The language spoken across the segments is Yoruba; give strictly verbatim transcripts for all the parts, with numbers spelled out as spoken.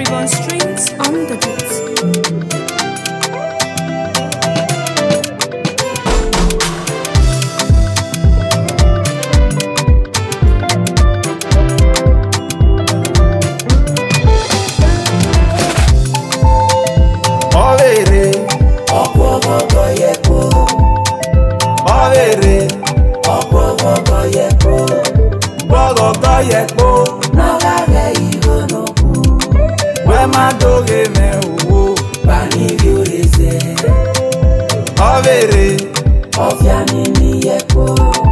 Ribbon strings on the beat. Òbvere, òbvere yepo. òbvere, òbvere yepo. òbvere yepo. Nagare ihonoku. We madoge me uwo. Bani viorese. Òbvere, Ofiani ni yepo.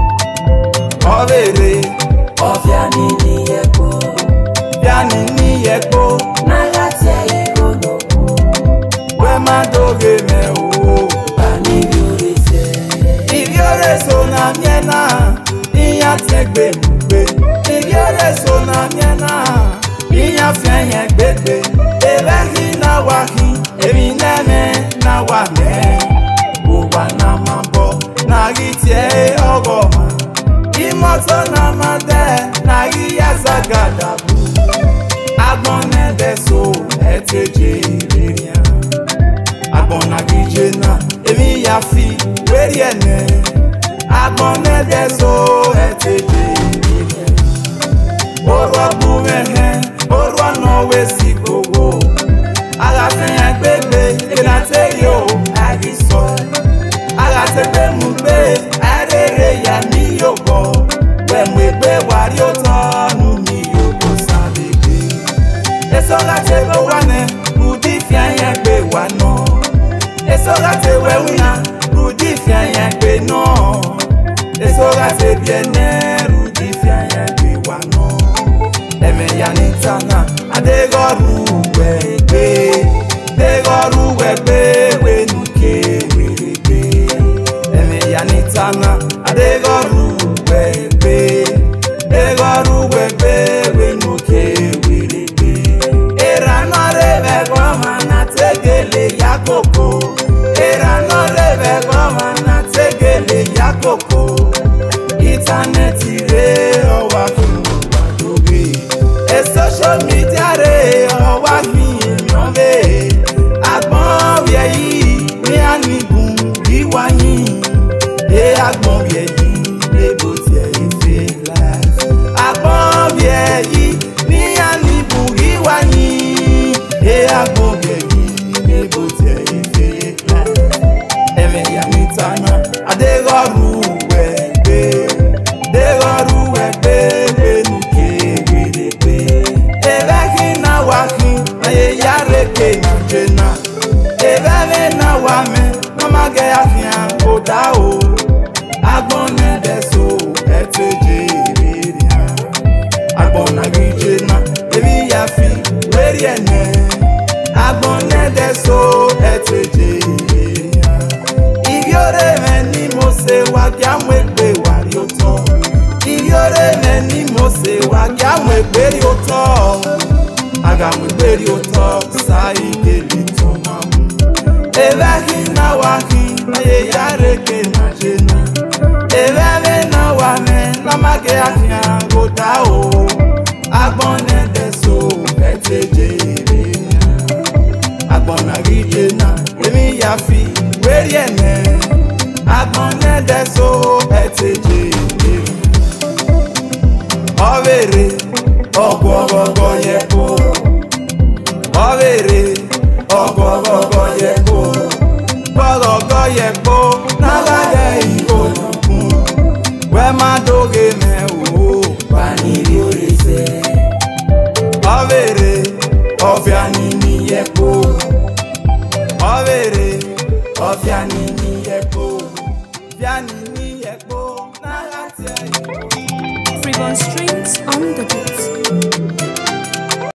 òbvere, Ofiani ni yepo. piani ni yepo. Nagate ihonoku. We madoge me uwo. Bani viorese. Iviore so na miena, iya tegbe mugbe. Iviore so na miena, iya fienye gbegbe. Ebehi na wahi, ebi neme na wame. Uwa na mambo, na gitie ogoma. Imoto na made, na iya zagadabu. Agbone deso, eteje iriya. Agbona gijena, ebi ya fi, weri ene. Agbone deso, eteje iriya. Orwa bumehe, orwa nowe si gogo. Agafenya gbegbe, kenate yo, agiso. Agategbe mugbe, arere ya ni yobo. Wemwegbe wari otonu ni yobo sabegbe. Eso gatebe wane, rudi fianye gbe wano. Eso gatebe wina, rudi fianye gbe no. Eso gatebe ene, rudi fianye gbe wano. Eme ya nitana, adegoru wegbe. Degoru wegbe, wenuke wegbe. Eme ya nitana, adegoru wegbe. Degoru wegbe, wenuke wegbe. Era no rebe goma na tegele ya koko. Era no rebe goma na tegele ya koko. Internet re owa kunu wadoge. E social media re owa mi Agbon wie yi, mi anigun biwa yin. E agbon wie yi, e bo ti e fake life. Agbon wie yi, mi anigun biwa yin. E agbon wie yi, e bo ti e fake life. Eme ya mi tana, adegoru wegbe. Degoru wegbe, wenuke wegbe. Ebe kina wakin, aye ya reke na jena. Ebele na wame, no mage afian oda o. Agbone deso, eteje iriya. Agbona gijena, ebi ya fi, weri ene. Agbone deso, eteje iriya. Iviore me ni mose wa kia mwekbe wari oto. Iviore me ni mose wa kia mwekbe oto. Aga mwekbe oto, sa ikeli tomamu. Ebehi na wahi, aye ya reke na jena. Ebele na wame, na mage afian goda o. Agbone deso, eteje iriya. Agbona gijena, emi ya fi, weri ene. Agbone deso, eteje iriya. Òbvere, òbvere yepo. Òbvere, òbvere yepo. Òbvere yepo, nagare ihonoku. We madoge me uwo. Bani viorese. Òbvere, ofiani ni yepo. Òbvere, ofiani ni yepo. Fiani ni yepo, nagate. Ribbon strings on the beat.